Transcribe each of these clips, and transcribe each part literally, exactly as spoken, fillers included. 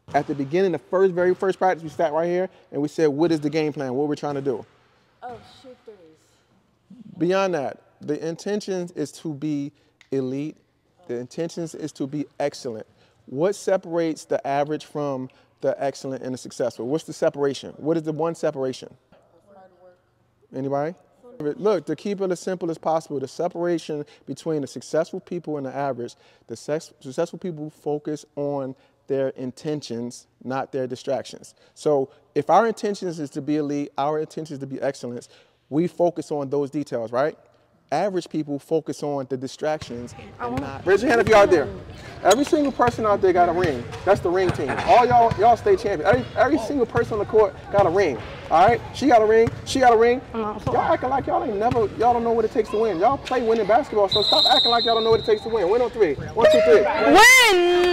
At the beginning, the first, very first practice, we sat right here and we said, what is the game plan? What we're trying to do? Oh, shoot threes. Beyond that, the intention is to be elite. The intentions is to be excellent. What separates the average from the excellent and the successful? What's the separation? What is the one separation? Anybody? Look, to keep it as simple as possible, the separation between the successful people and the average, the successful people focus on their intentions, not their distractions. So if our intentions is to be elite, our intention is to be excellence, we focus on those details, right? Average people focus on the distractions and not. Raise your hand if you're out there. Every single person out there got a ring. That's the ring team. All y'all, y'all state champions. Every, every single person on the court got a ring. All right? She got a ring. She got a ring. Y'all acting like y'all ain't never, y'all don't know what it takes to win. Y'all play winning basketball, so stop acting like y'all don't know what it takes to win. Win on three. One, two, three. Win!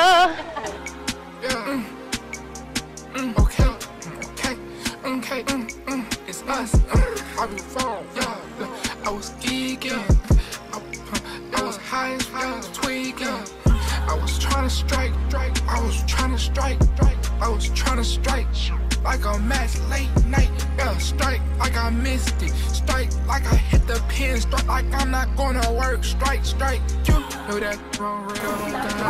Mm, mm, okay, okay, okay, mm, mm, it's us. Mm, I be wrong, yeah. I was geeking, I, I was high as I was tweaking. I was trying to strike, strike. I was trying to strike, strike. I was trying to strike like a match late night. Yeah, strike like I missed it. Strike like I hit the pin. Strike like I'm not gonna work. Strike, strike. You know that wrong rate on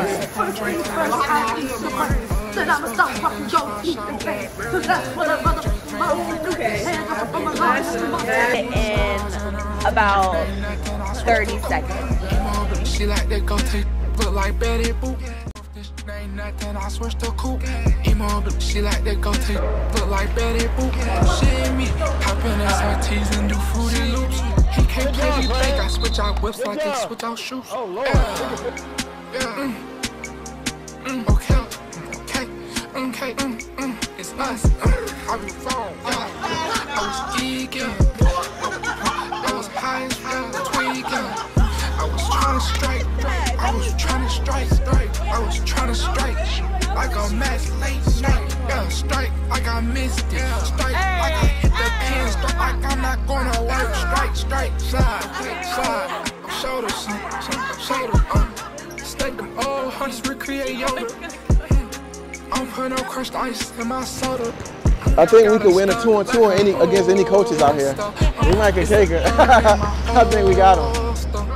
In about thirty seconds. She like that go take look like Betty Boop. Ain't nothing, I switched to coupe. Emo blue, she like that go take look like Betty Boop. She and me, hop in S R Ts and do Fruity Loops. He can't play, he think I switch out whips like they switch out shoes. Oh Lord. Yeah. Yeah. Mm. Mm. Okay. Okay. Okay. Mm. Mm. It's us. Mm. I be wrong. Yeah. I was geeking. I was high as hell, tweaking. I was trying to strike. I was trying to strike. Strike. I was trying to strike like a match late night. Yeah, strike like I missed it. Strike like I hit the pin. Strike like I'm not gonna work. Strike, strike, slide, slide. Shoulder, shoulder. Um, stake them all hunters, recreate Yoda. I don't put no crushed ice in my soda. I think we could win a two on two on any against any coaches out here. We might can take it. I think we got them.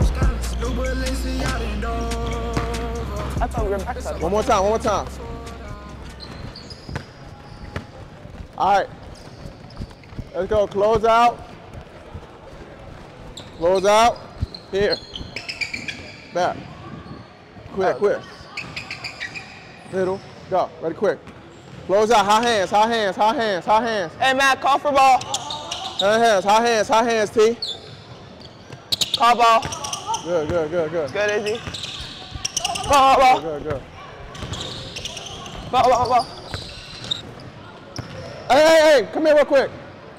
I thought we were backside. One more time, one more time. All right. Let's go. Close out. Close out. Here. Back. Quick, quick. Middle. Go. Ready, quick. Close out. High hands, high hands, high hands, high hands. Hey, Matt, call for ball. High hands, high hands, high hands, T. Call ball. Good, good, good, good. Good, Izzy. Ball, ball, Good, good, good. ball, ball, ball. Hey, hey, hey, come here real quick.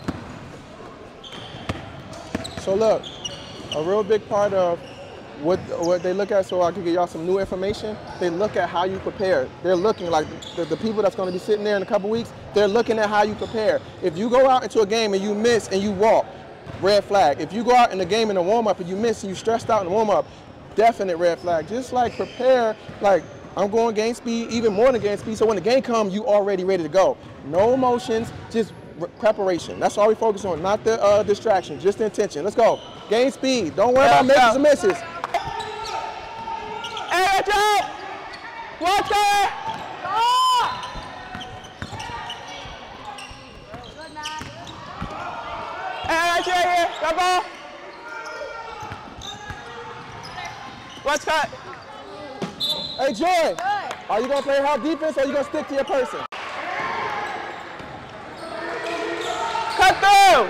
So look, a real big part of what what they look at, so I can give y'all some new information, they look at how you prepare. They're looking like the, the people that's gonna be sitting there in a couple weeks, they're looking at how you prepare. If you go out into a game and you miss and you walk, red flag. If you go out in the game in the warm-up and you miss and you stressed out in the warm-up, definite red flag. Just like prepare, like I'm going game speed, even more than game speed, so when the game comes, you already ready to go. No emotions, just preparation. That's all we focus on, not the uh, distraction, just the intention. Let's go. Game speed. Don't worry about misses and misses. Hey, Joe! Watch it! Hey, right here, here. Got ball. Let's cut. Hey, Joy, are you going to play hard defense or are you going to stick to your person? Cut through.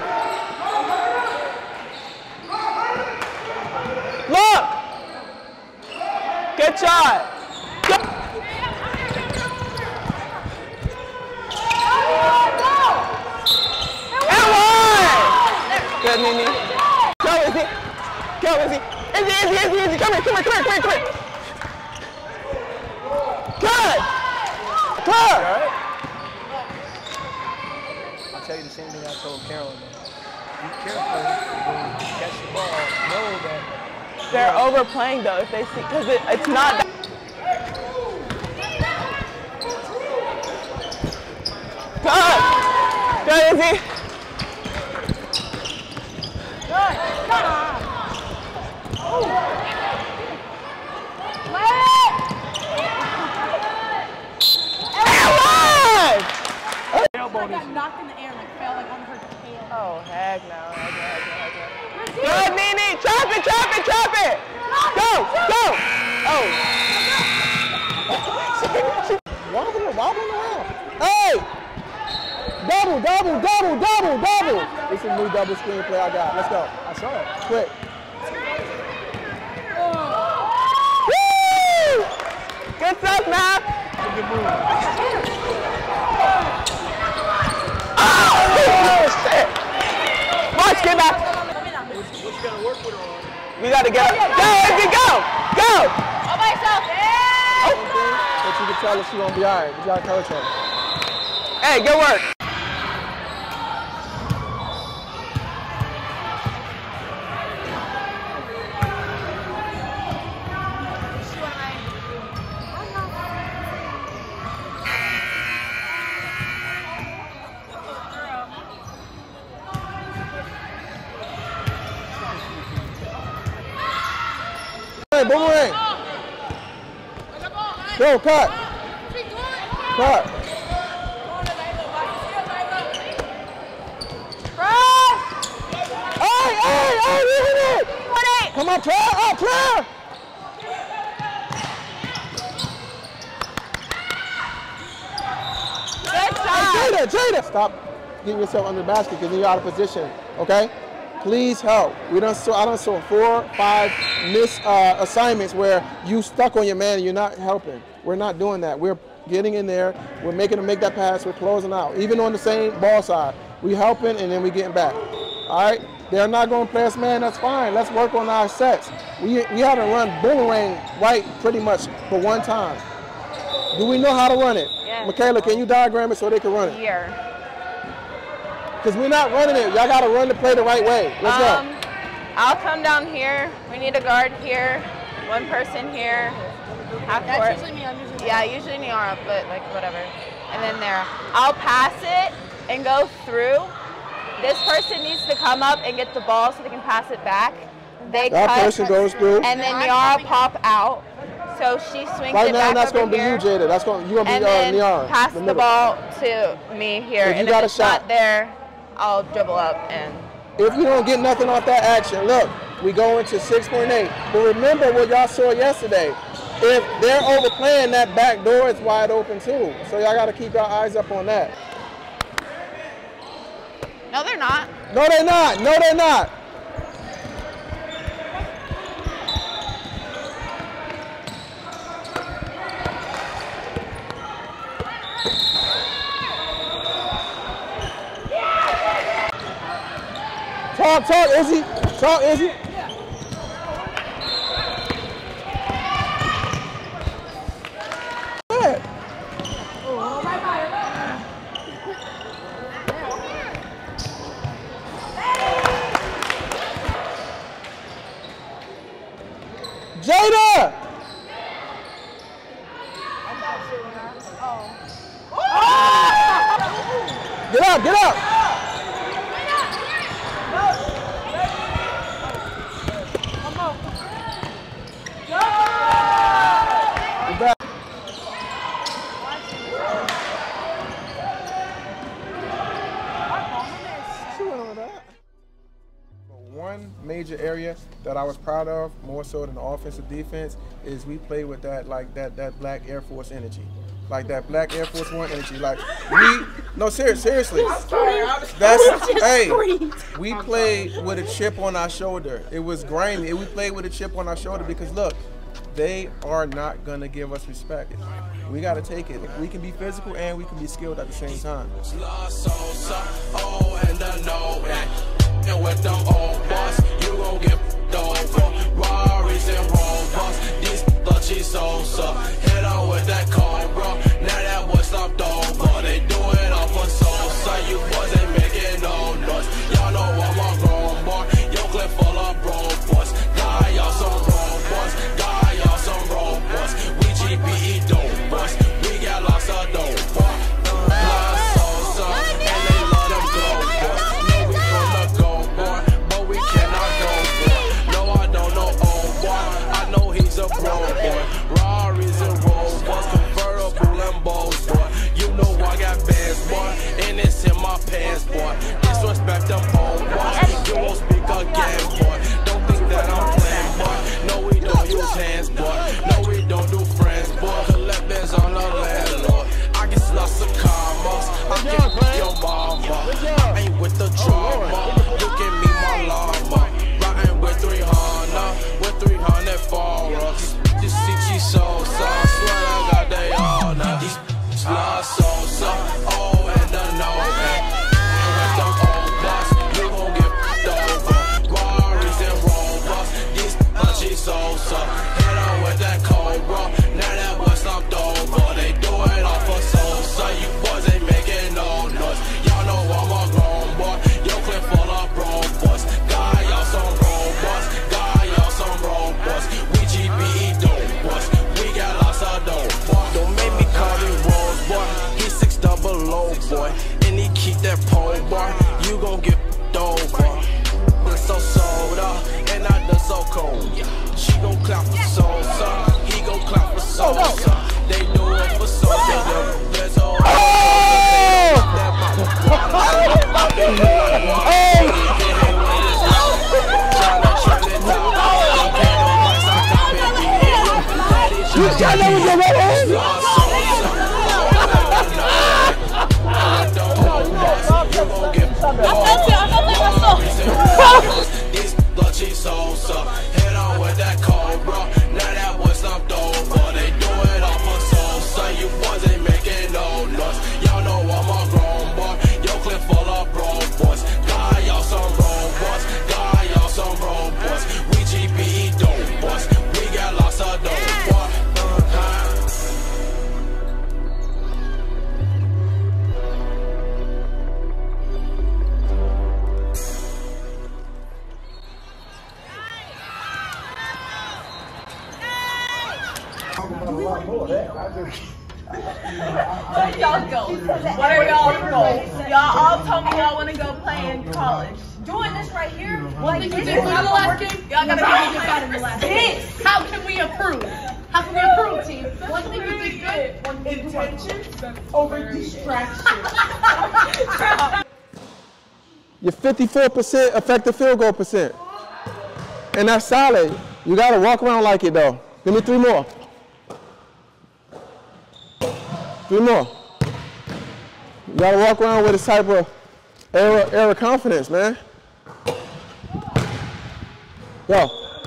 Look. Good shot. Good. And one. Good, Nene. Go, Izzy. Go, Izzy. Izzy, Izzy, Izzy, Izzy. Come here, come here, come here, come here, come here. Good. Good. I'll tell you the same thing I told Carolyn. Be careful when you catch the ball. Know that they're overplaying though if they see, because it, it's not. Good. Good, Izzy. Good. Come on. Ooh. Let it. Ellen! Elbow got knocked in the air, like fell like on her tail. Oh, heck no. Heck no, heck no, heck no. Good, Nene. Chop it, chop it, chop it. Go, go. Oh. Wobbling, wobbling around. Hey! Double, double, double, double, double. This is a new double screen play I got. Let's go. I saw it. Quick. Woo! Good stuff, Matt. Good move. Oh, shit. Watch, get back. What you gotta work with her on? We gotta get up. Go, Izzy, go! Go! All by yourself. Hey! But you can tell her she's gonna be all right. You gotta coach her. Hey, good work. Hey, boomerang. Go, cut. Cut. Hey, hey, hey, look at it. Come on, player. Oh, player. Good Hey, job. Jada, Jada. Stop getting yourself under the basket because then you're out of position, okay? Please help. We done saw, I done saw four, five miss uh, assignments where you stuck on your man and you're not helping. We're not doing that. We're getting in there. We're making them make that pass. We're closing out. Even on the same ball side, we helping and then we getting back. All right? They're not going to play us man. That's fine. Let's work on our sets. We we had to run boomerang right pretty much for one time. Do we know how to run it? Yes. Michaela, can you diagram it so they can run it? Here. Because we're not running it. Y'all got to run the play the right way. Let's Um, go. I'll come down here. We need a guard here. One person here. Half court. That's usually me. I'm usually Yeah, usually Niara, but like whatever. And then there. I'll pass it and go through. This person needs to come up and get the ball so they can pass it back. They That cut, person goes through. and then Niara pop out. So she swings Right it now, back that's over going to be here. you, Jada. That's going. You're going to And be uh, then Niara. pass the, middle. ball to me here. If you and got if a it's shot. not there, I'll dribble up and. If you don't get nothing off that action, look, we go into six point eight. But remember what y'all saw yesterday. If they're overplaying, that back door is wide open too. So y'all got to keep your eyes up on that. No, they're not. No, they're not. No, they're not. Talk, talk, Izzy. Talk, Izzy. Good. Jada! Get up, get up! Get back. One major area that I was proud of, more so than the offensive defense, is we play with that like that that black Air Force energy, like that black Air Force One energy. Like we, no, serious, seriously, that's hey, we played with a chip on our shoulder. It was grimy. We played with a chip on our shoulder because look, they are not gonna give us respect. We gotta take it. We can be physical and we can be skilled at the same time. And with them old boss, you gon' get over. Rarries and Rovers, these touchy salsa. Hit on with that Cobra, now that boy stopped over. They do it off of salsa, you boys ain't making no noise. Y'all know I'm a grown boy, your clip full of bro boys. God, y'all some robots, God, y'all some robots. We G P E dope boys, we got lots of dope boys. Lost salsa. clap for Sosa. He gon' clap for Sosa. They do it for Sosa. There's all You shot that with your right hand? This bloody salsa, head on with that cobra. Now that was slumped over. They do it all for salsa. You wasn't making no noise. Y'all know I'm a grown boy. Your clip full of bro boys. God, y'all some robots. God, y'all some robots. We G B E dope boys. We got lots of dope boys. Where y'all go? What are y'all goals? Y'all all told me y'all want to go play in college. Doing this right here. One thing you did good in the last game, y'all gotta give me good in the last game. How can we improve? How can we improve, team? One thing you did good, intentions over distraction. You're fifty-four percent effective field goal percent. And that's solid. You gotta walk around like it though. Give me three more. Three more. You gotta walk around with this type of air, air of confidence, man. Go.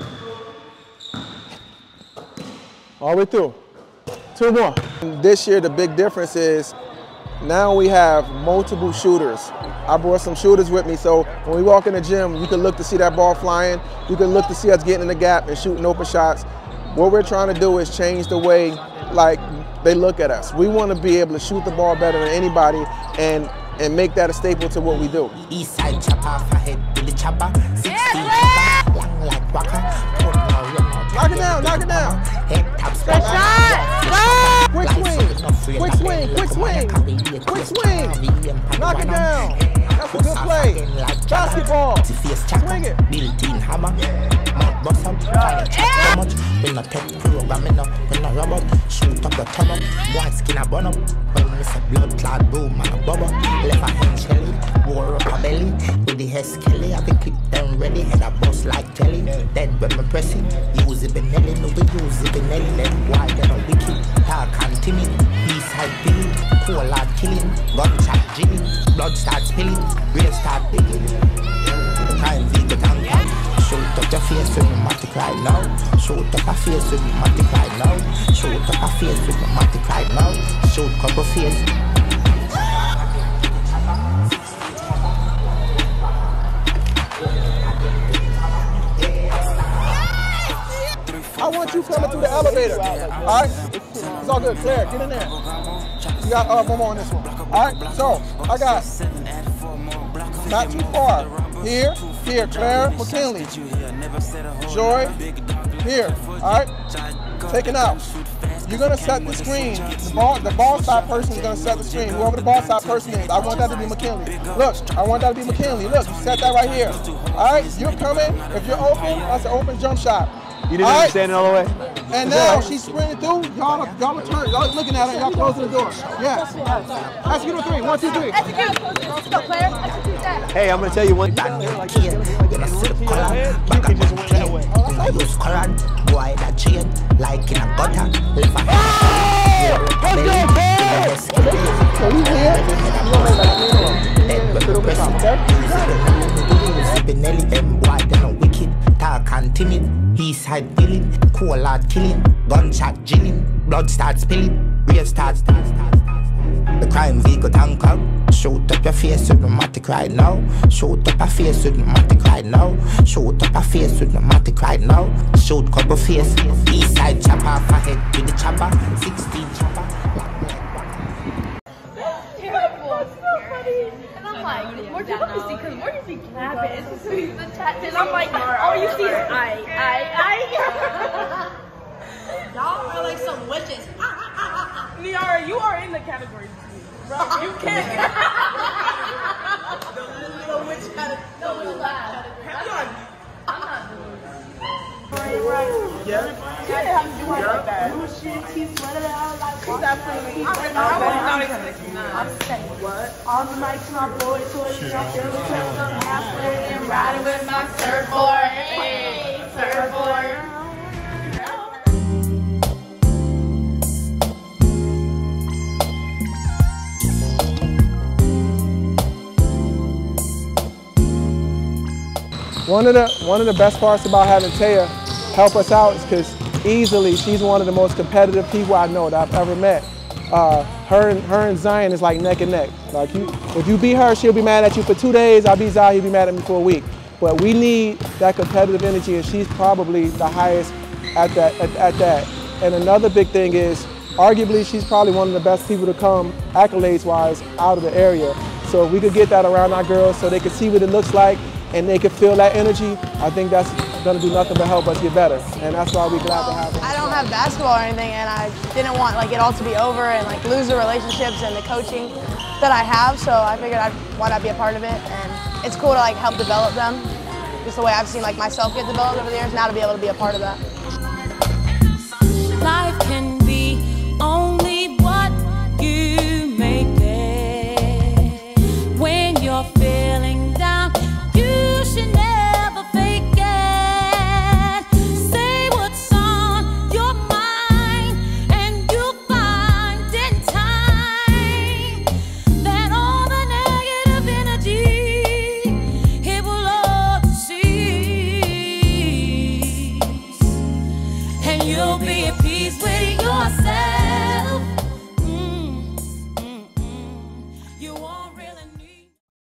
All the way through. Two more. This year, the big difference is now we have multiple shooters. I brought some shooters with me, so when we walk in the gym, you can look to see that ball flying. You can look to see us getting in the gap and shooting open shots. What we're trying to do is change the way, like, they look at us. We want to be able to shoot the ball better than anybody and and make that a staple to what we do. East side chop off ahead with the chopper. sixteen chopper, long like waka. Knock it down, knock it down. Head top Good shot. Quick swing, quick swing, quick swing, quick swing. Knock it down. That's a good play. Basketball. Swing it. Built-in hammer. Mount boss up. Trying to chop so much. When I take program enough. When I rub up. Shoot up the tub up. White skin a bun up. When it's a blood clot boom and a bubble. Left a hand shelly. Wore up a belly. With the hair skelly. I been keep them ready. Head a bust like jelly. Dead when me pressing. Use it Benelli. No we use it Benelli. Then why they no wicked. Dark and timid. East side billing. Cold hard killing. Gunshot drilling. Blood start spilling. Real start digging. Time V the tank out. Shoot up your face with me matic right now. Shoot up a face with me matic right now. Shoot up a face with me matic right now. Shoot couple face. I want you coming through the elevator. All right? It's all good. Claire, get in there. You got uh, one more on this one. All right? So, I got not too far. Here, here, Claire, McKinley. Joy, here. All right? Taking out. You're going to set the screen. The ball, the ball side person is going to set the screen. Whoever the ball side person is, I want that to be McKinley. Look, I want that to be McKinley. Look, you set that right here. All right? You're coming. If you're open, that's an open jump shot. You didn't all understand right. It all the way? And now she's sprinting through. Y'all y'all are turning. Y'all looking at her. Y'all closing the door. Yeah. Execute on three. One, two, three. Execute. Let's go, Claire. Execute that. Hey, I'm going to tell you one thing. You can just went that way. I use current, boy, that chain, like in a gutter. Leave a hand. Let's go, so he's here. Then when we press it, use it Benelli, them boy, they no wicked. Dark and timid, east side billing, cold hard killing, gunshot drilling, blood starts spilling, real starts, starts, starts, starts. The crime vehicle tank out. Shoot up your face with pneumatic right now. Shoot up a face with pneumatic right now. Shoot up a face with pneumatic right now. Shoot couple face. East side chop off a head with the chopper. sixteen chopper. Where'd you go see? Because where did he clap it? It's the chat. And I'm like, all you see is I, I, I. Y'all are like some witches. Niara, you are in the category too. Bro, you can't. the, the witch category. The witch category. I'm not doing it. Right, right. Yeah. She didn't have to do it like that. He's definitely. I'm saying what? All the mics, my boys, toys, I'm feeling halfway and riding with my surfboard. Hey, surfboard. One of the one of the best parts about having Taya help us out is because easily she's one of the most competitive people I know that I've ever met. Uh, her and her and Zion is like neck and neck. Like you, if you beat her, she'll be mad at you for two days. I beat Zion, he'll be mad at me for a week. But we need that competitive energy, and she's probably the highest at that. At, at that. And another big thing is, arguably, she's probably one of the best people to come accolades-wise out of the area. So if we could get that around our girls, so they can see what it looks like, and they can feel that energy, I think that's gonna do nothing but help us get better. And that's why we're glad to have her. I don't have basketball or anything, and I didn't want like it all to be over and like lose the relationships and the coaching that I have, so I figured I'd why not be a part of it. And it's cool to like help develop them, just the way I've seen like myself get developed over the years, now to be able to be a part of that.